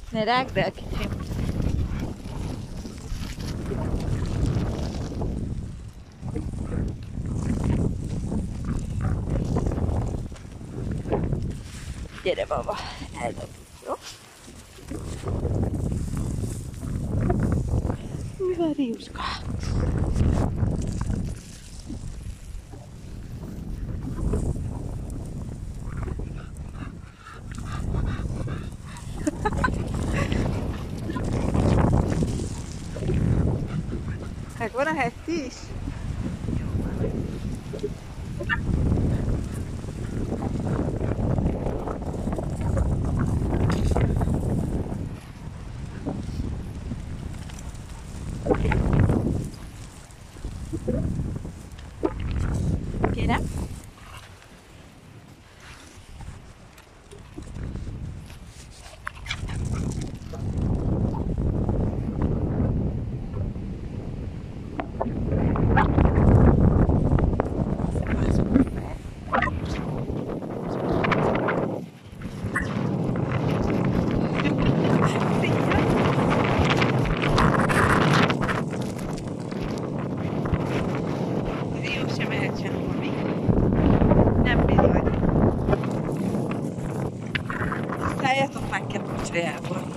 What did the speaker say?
Ne rágd el, kicsim. Gyere, baba, eldobjuk, jó? Mi van, Riuska? Megvan a heti is? Kérem? Rius sem mehet sehova, mi? Nem bizony. Szálljatok meg, Kepocsajából.